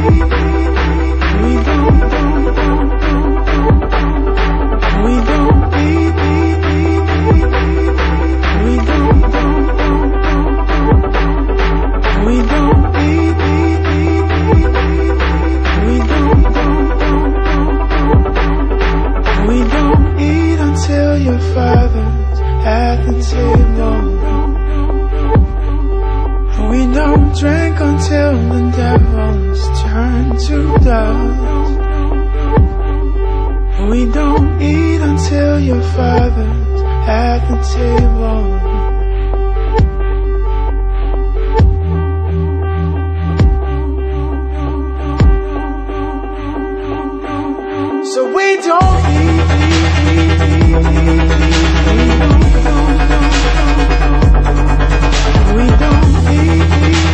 Your father's at the table. We don't drink until the devils turn to dust. We don't eat until your father's at the table. So we don't eat. We don't eat.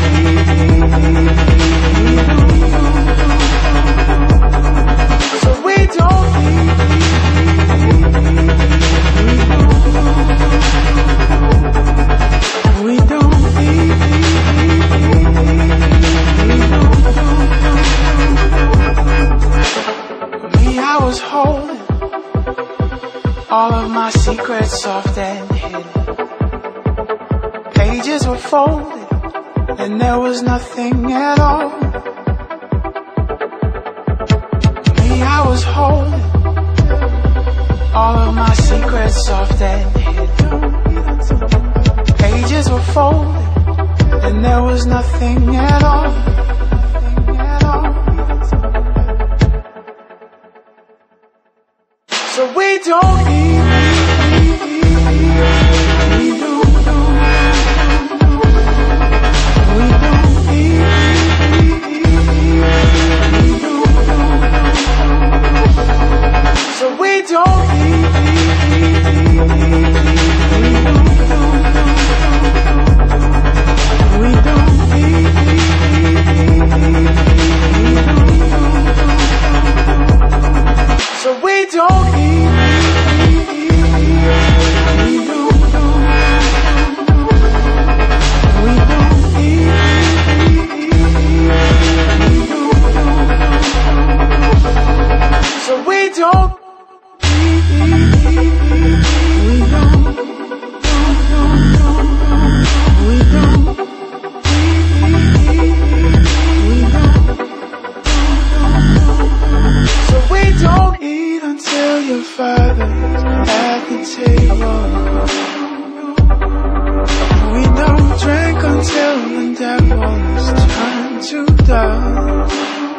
So we don't eat. We don't eat. Me, I was holding all of my secrets soft and hidden. Pages were folded and there was nothing at all. Me, I was holding all of my secrets soft and hidden. Pages were folded and there was nothing at all. So we don't eat. Your father's at the table. We don't drink until the devils turn to dust.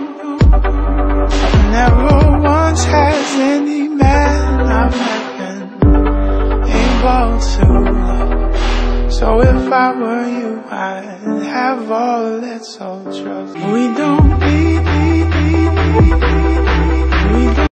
Never once has any man I've met been able to love. So if I were you, I'd have all that soul trust. We don't eat.